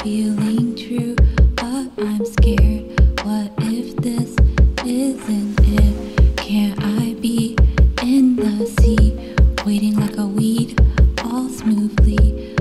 feeling true, but I'm scared. What if this isn't it? Can't I be in the sea, waiting like a weed, all smoothly?